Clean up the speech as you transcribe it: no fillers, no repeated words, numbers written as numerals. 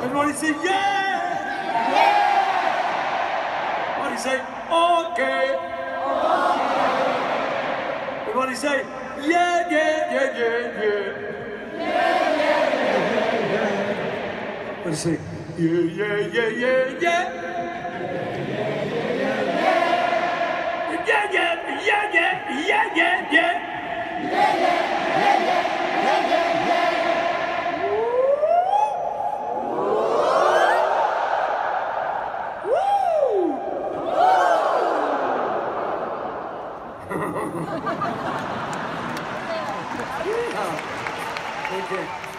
Everybody say yeah! Yeah! Everybody say okay! Okay! Everybody say yeah, yeah, yeah, yeah, yeah! Yeah, yeah, yeah, yeah! Everybody say yeah, yeah, yeah, yeah, yeah! Yeah, yeah, yeah, yeah, yeah, yeah, yeah! Yeah, yeah, yeah, yeah, yeah, yeah, yeah! Thank you.